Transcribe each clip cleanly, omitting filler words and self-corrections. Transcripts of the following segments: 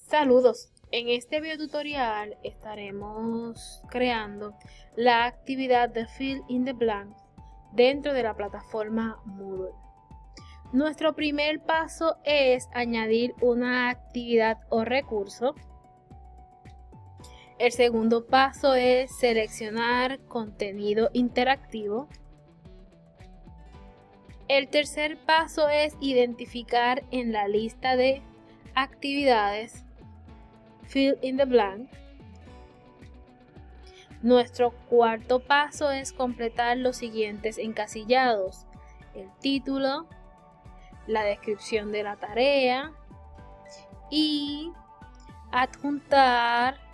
Saludos, en este video tutorial estaremos creando la actividad de Fill in the Blanks dentro de la plataforma Moodle. Nuestro primer paso es añadir una actividad o recurso. El segundo paso es seleccionar contenido interactivo. El tercer paso es identificar en la lista de actividades Fill in the blank. Nuestro cuarto paso es completar los siguientes encasillados: el título, la descripción de la tarea y adjuntar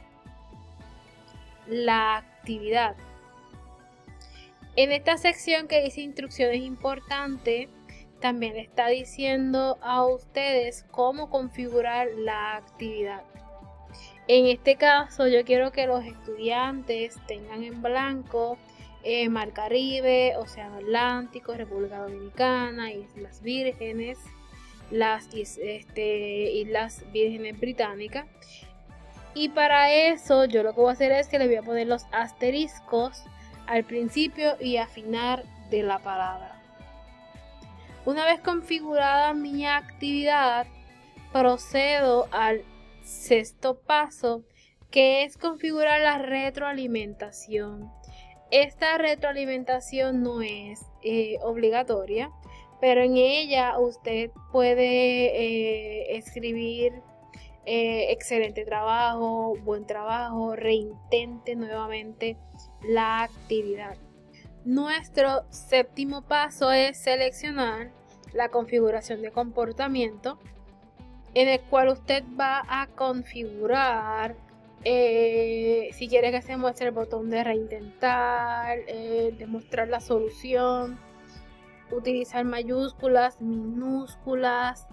la actividad. En esta sección que dice instrucciones importantes, también le está diciendo a ustedes cómo configurar la actividad. En este caso yo quiero que los estudiantes tengan en blanco Mar Caribe, Océano Atlántico, República Dominicana, Islas Vírgenes, las Islas Vírgenes Británicas. Y para eso yo lo que voy a hacer es que le voy a poner los asteriscos al principio y a final de la palabra. Una vez configurada mi actividad, procedo al sexto paso, que es configurar la retroalimentación. Esta retroalimentación no es obligatoria, pero en ella usted puede escribir excelente trabajo, buen trabajo, reintente nuevamente la actividad. Nuestro séptimo paso es seleccionar la configuración de comportamiento, en el cual usted va a configurar si quiere que se muestre el botón de reintentar, demostrar la solución, utilizar mayúsculas, minúsculas,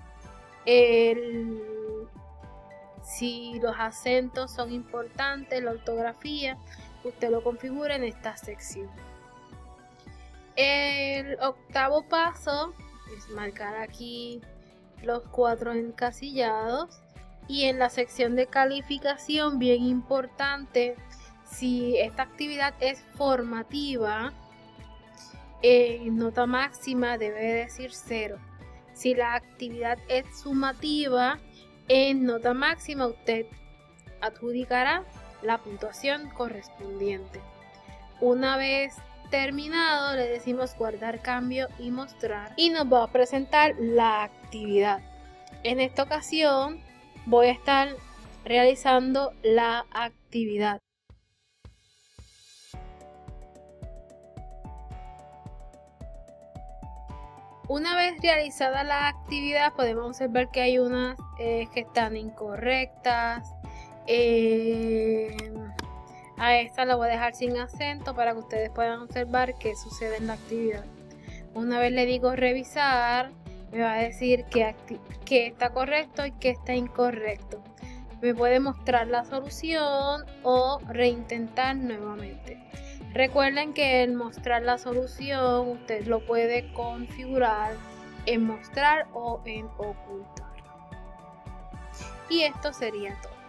si los acentos son importantes, la ortografía, usted lo configura en esta sección. El octavo paso es marcar aquí los 4 encasillados, y en la sección de calificación, bien importante, si esta actividad es formativa, nota máxima debe decir 0. Si la actividad es sumativa, en nota máxima usted adjudicará la puntuación correspondiente. Una vez terminado, le decimos guardar cambio y mostrar, y nos va a presentar la actividad. En esta ocasión voy a estar realizando la actividad. Una vez realizada la actividad, podemos observar que hay unas que están incorrectas. A esta la voy a dejar sin acento para que ustedes puedan observar qué sucede en la actividad. Una vez le digo revisar, me va a decir que está correcto y que está incorrecto. Me puede mostrar la solución o reintentar nuevamente. Recuerden que el mostrar la solución usted lo puede configurar en mostrar o en ocultar. Y esto sería todo.